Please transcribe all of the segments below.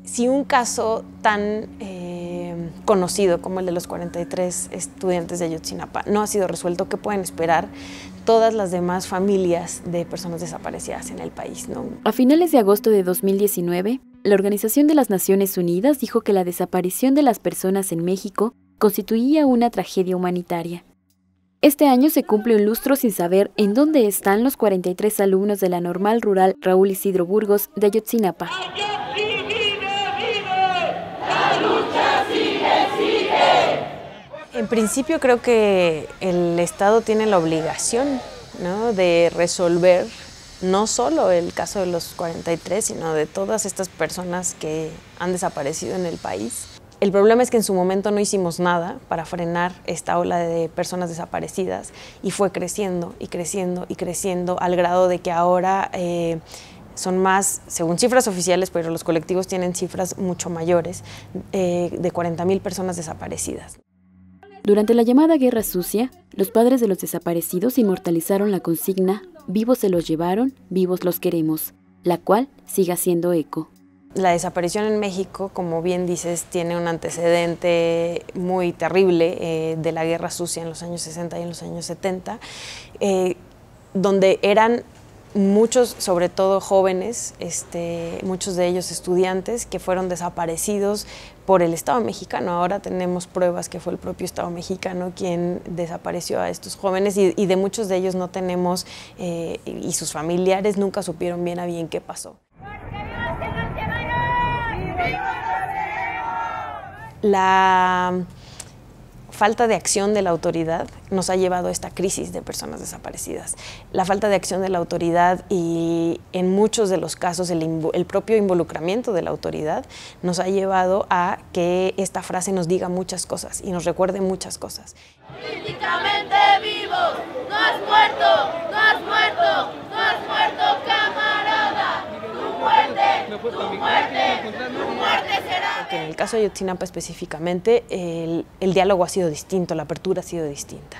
Si un caso tan conocido como el de los 43 estudiantes de Ayotzinapa no ha sido resuelto, ¿qué pueden esperar todas las demás familias de personas desaparecidas en el país, ¿no? A finales de agosto de 2019, la Organización de las Naciones Unidas dijo que la desaparición de las personas en México constituía una tragedia humanitaria. Este año se cumple un lustro sin saber en dónde están los 43 alumnos de la Normal Rural Raúl Isidro Burgos de Ayotzinapa. En principio creo que el Estado tiene la obligación, ¿no?, de resolver no solo el caso de los 43, sino de todas estas personas que han desaparecido en el país. El problema es que en su momento no hicimos nada para frenar esta ola de personas desaparecidas y fue creciendo y creciendo y creciendo al grado de que ahora son más, según cifras oficiales, pero los colectivos tienen cifras mucho mayores, de 40,000 personas desaparecidas. Durante la llamada Guerra Sucia, los padres de los desaparecidos inmortalizaron la consigna «Vivos se los llevaron, vivos los queremos», la cual sigue haciendo eco. La desaparición en México, como bien dices, tiene un antecedente muy terrible de la Guerra Sucia en los años 60 y en los años 70, donde eran muchos, sobre todo jóvenes, muchos de ellos estudiantes, que fueron desaparecidos por el Estado mexicano. Ahora tenemos pruebas que fue el propio Estado mexicano quien desapareció a estos jóvenes y de muchos de ellos no tenemos, y sus familiares nunca supieron bien a bien qué pasó. La falta de acción de la autoridad nos ha llevado a esta crisis de personas desaparecidas. La falta de acción de la autoridad y en muchos de los casos el propio involucramiento de la autoridad nos ha llevado a que esta frase nos diga muchas cosas y nos recuerde muchas cosas. Políticamente vivos, no has muerto, no has muerto, no has muerto, camarada. Tu muerte, tu muerte, tu muerte será. En el caso de Ayotzinapa específicamente, el diálogo ha sido distinto, la apertura ha sido distinta.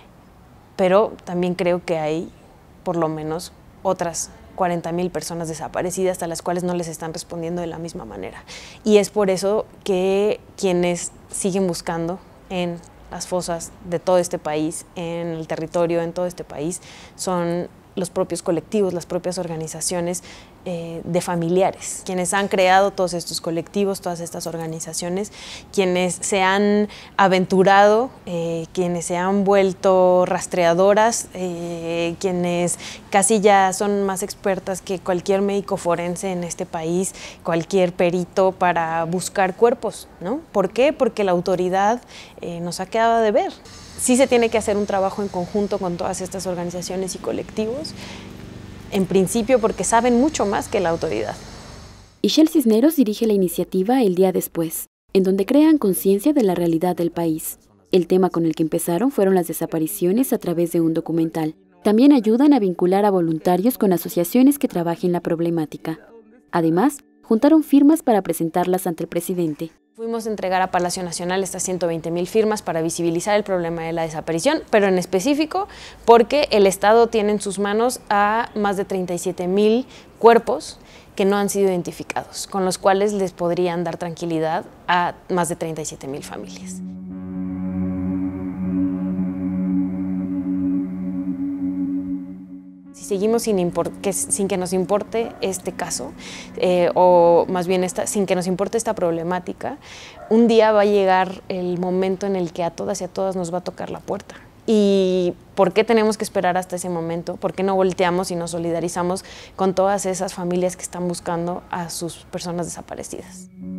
Pero también creo que hay por lo menos otras 40,000 personas desaparecidas a las cuales no les están respondiendo de la misma manera. Y es por eso que quienes siguen buscando en las fosas de todo este país, en el territorio, en todo este país, son los propios colectivos, las propias organizaciones de familiares, quienes han creado todos estos colectivos, todas estas organizaciones, quienes se han aventurado, quienes se han vuelto rastreadoras, quienes casi ya son más expertas que cualquier médico forense en este país, cualquier perito para buscar cuerpos, ¿no? ¿Por qué? Porque la autoridad nos ha quedado de ver. Sí se tiene que hacer un trabajo en conjunto con todas estas organizaciones y colectivos, en principio porque saben mucho más que la autoridad. Ixchel Cisneros dirige la iniciativa El Día Después, en donde crean conciencia de la realidad del país. El tema con el que empezaron fueron las desapariciones a través de un documental. También ayudan a vincular a voluntarios con asociaciones que trabajen la problemática. Además, juntaron firmas para presentarlas ante el presidente. Fuimos a entregar a Palacio Nacional estas 120,000 firmas para visibilizar el problema de la desaparición, pero en específico porque el Estado tiene en sus manos a más de 37,000 cuerpos que no han sido identificados, con los cuales les podrían dar tranquilidad a más de 37,000 familias. Si seguimos sin que nos importe este caso, o más bien sin que nos importe esta problemática, un día va a llegar el momento en el que a todas y a todas nos va a tocar la puerta. ¿Y por qué tenemos que esperar hasta ese momento? ¿Por qué no volteamos y nos solidarizamos con todas esas familias que están buscando a sus personas desaparecidas?